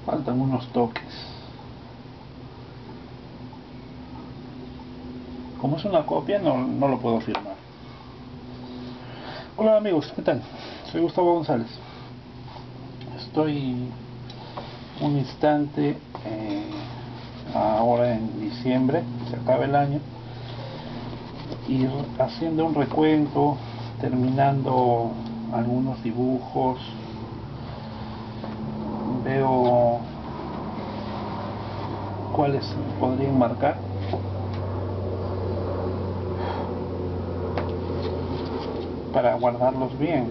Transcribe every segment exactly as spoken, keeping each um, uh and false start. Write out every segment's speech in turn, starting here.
Faltan unos toques. Como es una copia, no, no lo puedo firmar. Hola amigos, ¿qué tal? Soy Gustavo González. Estoy un instante, eh, ahora en diciembre, se acaba el año, y haciendo un recuento, terminando algunos dibujos. Veo cuáles podrían marcar para guardarlos bien.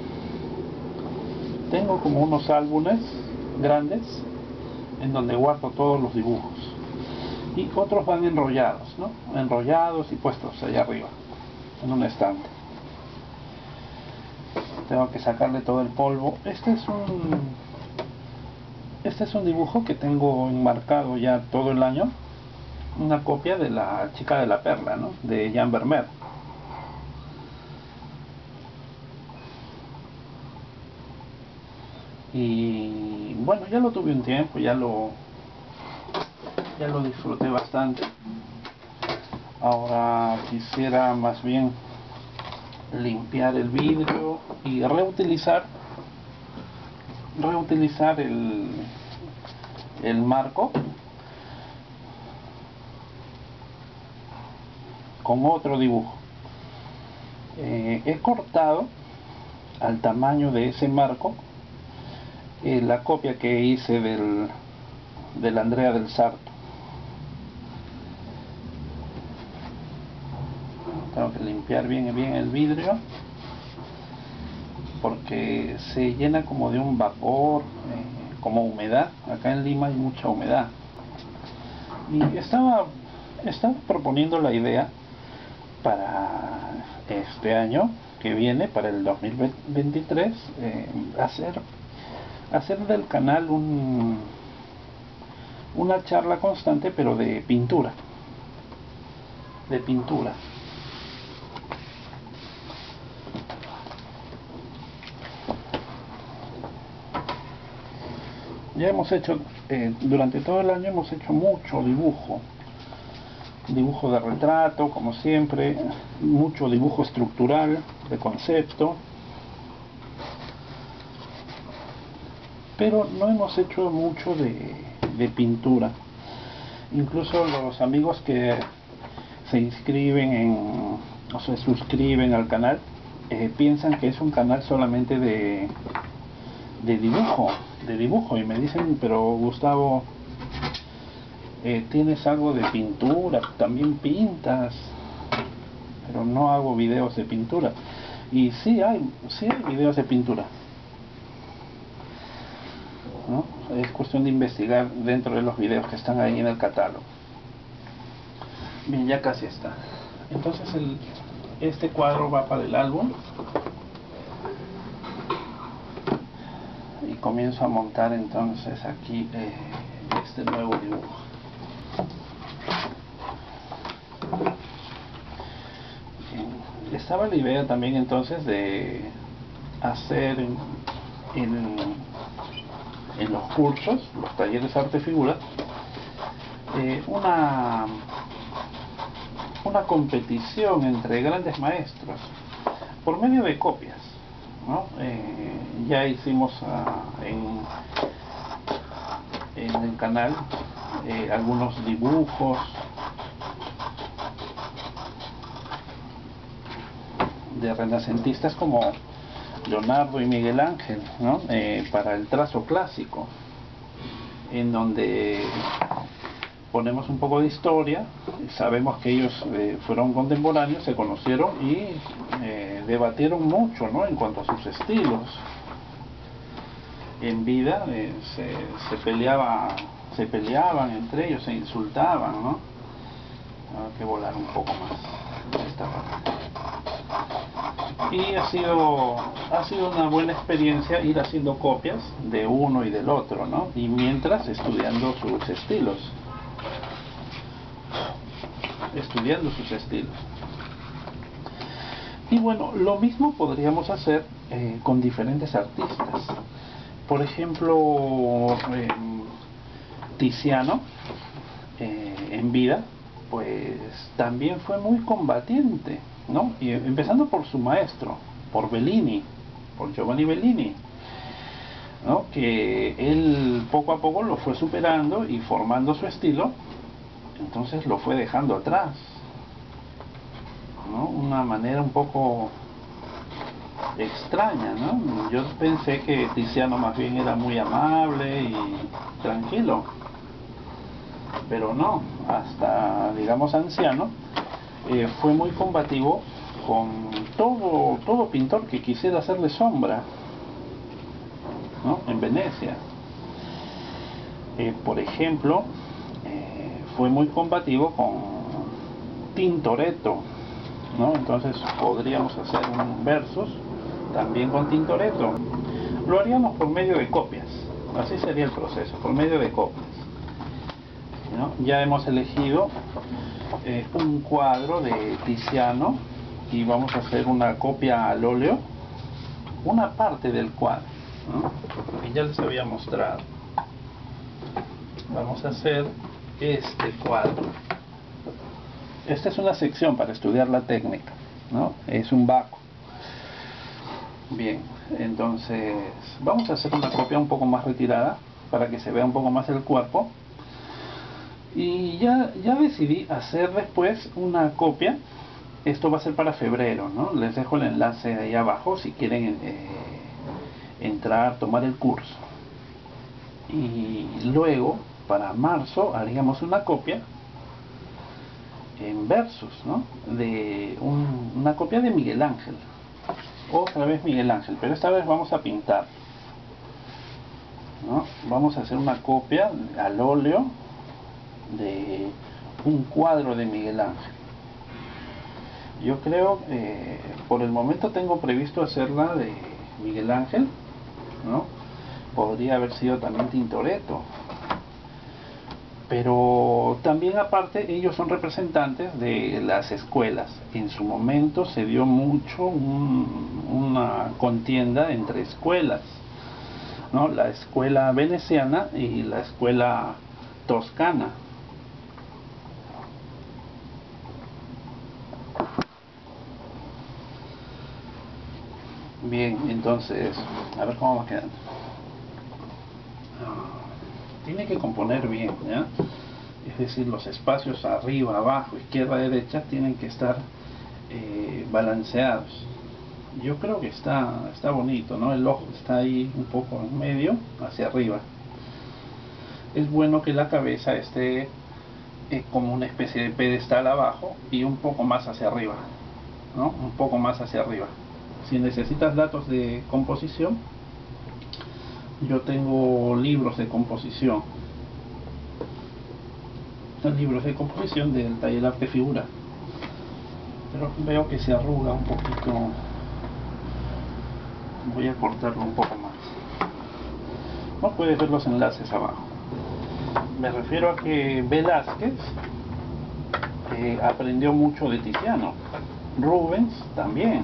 Tengo como unos álbumes grandes en donde guardo todos los dibujos, y otros van enrollados, ¿no? Enrollados y puestos allá arriba en un estante. Tengo que sacarle todo el polvo. Este es un este es un dibujo que tengo enmarcado ya todo el año, una copia de La chica de la perla, ¿no? De Jan Vermeer. Y bueno, ya lo tuve un tiempo, ya lo ya lo disfruté bastante. Ahora quisiera más bien limpiar el vidrio y reutilizar reutilizar el, el marco con otro dibujo. Eh, he cortado al tamaño de ese marco eh, la copia que hice del, del Andrea del Sarto. Tengo que limpiar bien, bien el vidrio porque se llena como de un vapor, eh, como humedad. Acá en Lima hay mucha humedad, y estaba, estaba proponiendo la idea para este año que viene, para el dos mil veintitrés, eh, hacer hacer del canal un, una charla constante, pero de pintura de pintura. Ya hemos hecho, eh, durante todo el año hemos hecho mucho dibujo, dibujo de retrato, como siempre, mucho dibujo estructural, de concepto, pero no hemos hecho mucho de, de pintura. Incluso los amigos que se inscriben en, o se suscriben al canal, eh, piensan que es un canal solamente de, de dibujo, de dibujo, y me dicen, pero Gustavo, eh, tienes algo de pintura, también pintas. Pero no hago videos de pintura. Y sí hay, sí hay videos de pintura, ¿no? Es cuestión de investigar dentro de los videos que están ahí en el catálogo. Bien, ya casi está. Entonces el, este cuadro va para el álbum y comienzo a montar entonces aquí eh, este nuevo dibujo. Bien. Estaba la idea también entonces de hacer en, en, en los cursos, los talleres arte figura, eh, una una competición entre grandes maestros por medio de copias, ¿no? Eh, ya hicimos uh, en, en el canal eh, algunos dibujos de renacentistas como Leonardo y Miguel Ángel, ¿no? Eh, para el trazo clásico, en donde ponemos un poco de historia. Sabemos que ellos eh, fueron contemporáneos, se conocieron y eh, debatieron mucho, ¿no? En cuanto a sus estilos. En vida eh, se, se peleaba, se peleaban entre ellos, se insultaban, ¿no? Hay que volar un poco más esta parte. Y ha sido, ha sido una buena experiencia ir haciendo copias de uno y del otro, ¿no? Y mientras estudiando sus estilos. estudiando sus estilos. Y bueno, lo mismo podríamos hacer eh, con diferentes artistas. Por ejemplo, eh, Tiziano, eh, en vida, pues también fue muy combatiente, ¿no? Y empezando por su maestro, por Bellini, por Giovanni Bellini, ¿no? Que él poco a poco lo fue superando y formando su estilo, entonces lo fue dejando atrás, ¿no? Una manera un poco extraña, ¿no? Yo pensé que Tiziano más bien era muy amable y tranquilo, pero no, hasta digamos anciano, eh, fue muy combativo con todo, todo pintor que quisiera hacerle sombra, ¿no? En Venecia. Eh, por ejemplo, eh, fue muy combativo con Tintoretto, ¿no? Entonces podríamos hacer un versus también con Tintoretto. Lo haríamos por medio de copias, así sería el proceso, por medio de copias, ¿no? Ya hemos elegido eh, un cuadro de Tiziano y vamos a hacer una copia al óleo, una parte del cuadro, ¿no? Que ya les había mostrado. Vamos a hacer este cuadro. Esta es una sección para estudiar la técnica, ¿no? Es un baco. Bien, entonces vamos a hacer una copia un poco más retirada para que se vea un poco más el cuerpo. Y ya, ya decidí hacer después una copia. Esto va a ser para febrero, ¿no? Les dejo el enlace ahí abajo si quieren eh, entrar, tomar el curso. Y luego, para marzo, haríamos una copia en versos, ¿no? De un, una copia de Miguel Ángel. Otra vez Miguel Ángel, pero esta vez vamos a pintar, ¿no? Vamos a hacer una copia al óleo de un cuadro de Miguel Ángel. Yo creo, eh, por el momento tengo previsto hacerla de Miguel Ángel, ¿no? Podría haber sido también Tintoretto, pero también aparte ellos son representantes de las escuelas. En su momento se dio mucho un, una contienda entre escuelas, ¿no? La escuela veneciana y la escuela toscana. Bien, entonces, a ver cómo va quedando. Tiene que componer bien, ¿ya? Es decir, los espacios arriba, abajo, izquierda, derecha tienen que estar eh, balanceados. Yo creo que está, está bonito, ¿no? El ojo está ahí un poco en medio, hacia arriba. Es bueno que la cabeza esté eh, como una especie de pedestal abajo y un poco más hacia arriba, ¿no? Un poco más hacia arriba. Si necesitas datos de composición, yo tengo libros de composición, libros de composición del taller Arte Figura, pero veo que se arruga un poquito. Voy a cortarlo un poco más. No puedes ver los enlaces abajo. Me refiero a que Velázquez eh, aprendió mucho de Tiziano, Rubens también,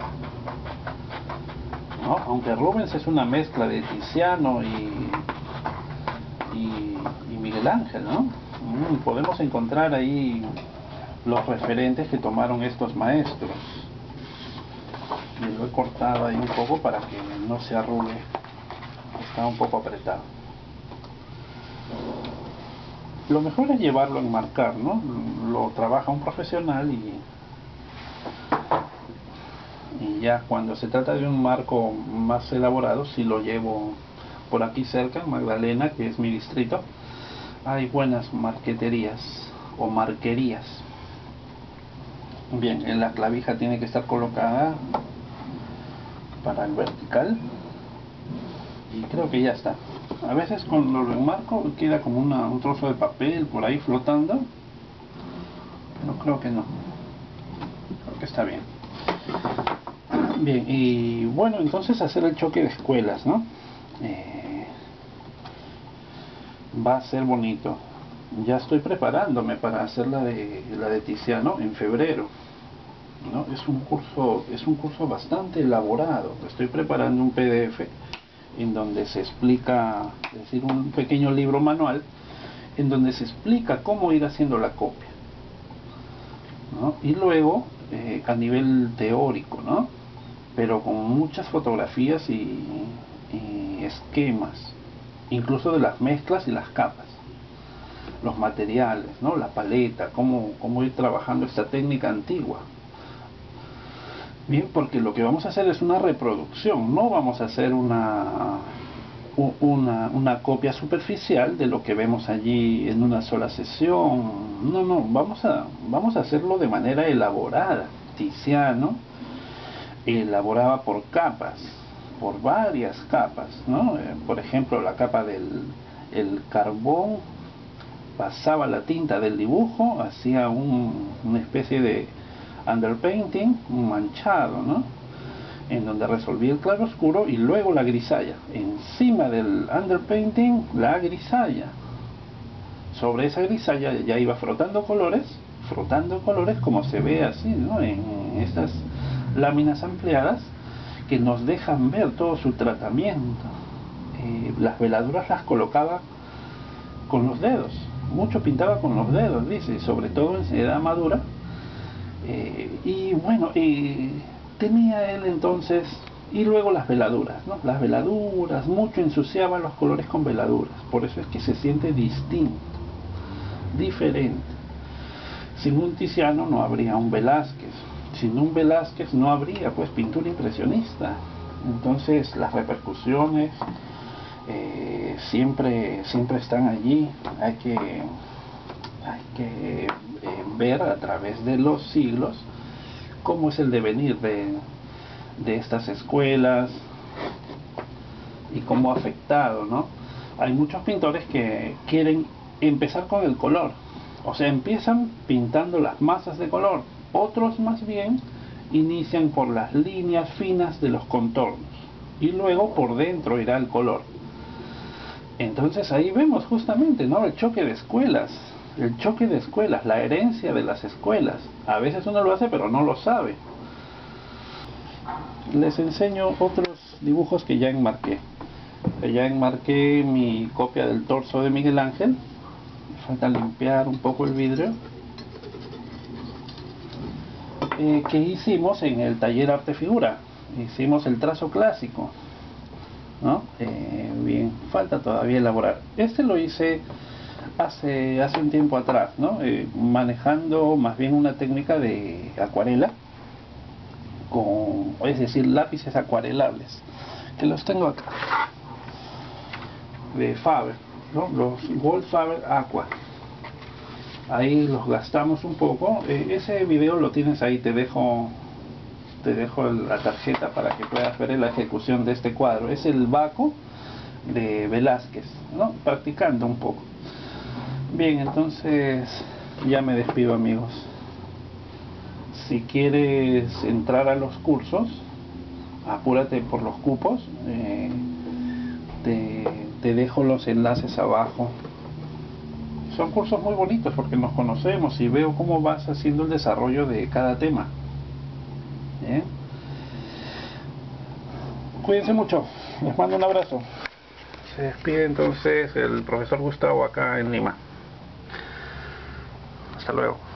¿no? Aunque Rubens es una mezcla de Tiziano y, y, y Miguel Ángel, ¿no? Mm, podemos encontrar ahí los referentes que tomaron estos maestros. Y lo he cortado ahí un poco para que no se arrugue, está un poco apretado. Lo mejor es llevarlo a enmarcar, ¿no? Lo trabaja un profesional y y ya cuando se trata de un marco más elaborado, si lo llevo por aquí cerca, en Magdalena, que es mi distrito, hay buenas marqueterías o marquerías. Bien, en la clavija tiene que estar colocada para el vertical y creo que ya está. A veces cuando lo enmarco queda como una, un trozo de papel por ahí flotando, pero creo que no, creo que está bien. Bien, y bueno, entonces hacer el choque de escuelas, ¿no? Eh, va a ser bonito. Ya estoy preparándome para hacer la de, la de Tiziano en febrero, ¿no? Es un curso, es un curso bastante elaborado. Estoy preparando un P D F en donde se explica, es decir, un pequeño libro manual en donde se explica cómo ir haciendo la copia, ¿no? Y luego eh, a nivel teórico, ¿no? Pero con muchas fotografías y, y esquemas, incluso de las mezclas y las capas, los materiales, ¿no? La paleta, cómo, cómo ir trabajando esta técnica antigua. Bien, porque lo que vamos a hacer es una reproducción, no vamos a hacer una, una, una copia superficial de lo que vemos allí en una sola sesión. No, no, vamos a, vamos a hacerlo de manera elaborada. Tiziano elaboraba por capas, por varias capas, ¿no? Eh, por ejemplo, la capa del el carbón, pasaba la tinta del dibujo, hacía un, una especie de underpainting, un manchado, ¿no? En donde resolvía el claro oscuro y luego la grisalla. Encima del underpainting, la grisalla. Sobre esa grisalla ya iba frotando colores, frotando colores como se ve así, ¿no? En estas láminas ampliadas que nos dejan ver todo su tratamiento. Eh, las veladuras las colocaba con los dedos, mucho pintaba con los dedos, dice, sobre todo en edad madura. Eh, y bueno, eh, tenía él entonces, y luego las veladuras, ¿no? Las veladuras, mucho ensuciaba los colores con veladuras, por eso es que se siente distinto, diferente. Sin un Tiziano no habría un Velázquez, sin un Velázquez no habría pues pintura impresionista. Entonces las repercusiones eh, siempre, siempre están allí. Hay que, hay que eh, ver a través de los siglos cómo es el devenir de, de estas escuelas y cómo ha afectado, ¿no? Hay muchos pintores que quieren empezar con el color, o sea, empiezan pintando las masas de color. Otros más bien inician por las líneas finas de los contornos y luego por dentro irá el color. Entonces ahí vemos justamente, ¿no? El choque de escuelas, el choque de escuelas, la herencia de las escuelas. A veces uno lo hace pero no lo sabe. Les enseño otros dibujos que ya enmarqué. Ya enmarqué mi copia del torso de Miguel Ángel. Falta limpiar un poco el vidrio. Eh, que hicimos en el taller Arte Figura. Hicimos el trazo clásico, ¿no? Eh, bien, falta todavía elaborar. Este lo hice hace, hace un tiempo atrás, ¿no? Eh, manejando más bien una técnica de acuarela, con, es decir, lápices acuarelables, que los tengo acá, de Faber, ¿no? Los Gold Faber Aqua. Ahí los gastamos un poco. Eh, ese video lo tienes ahí, te dejo te dejo la tarjeta para que puedas ver la ejecución de este cuadro. Es el Baco de Velázquez, ¿no? Practicando un poco. Bien, entonces ya me despido, amigos. Si quieres entrar a los cursos, apúrate por los cupos. eh, te, te dejo los enlaces abajo. Son cursos muy bonitos porque nos conocemos y veo cómo vas haciendo el desarrollo de cada tema. ¿Bien? Cuídense mucho, les mando un abrazo. Se despide entonces el profesor Gustavo acá en Lima. Hasta luego.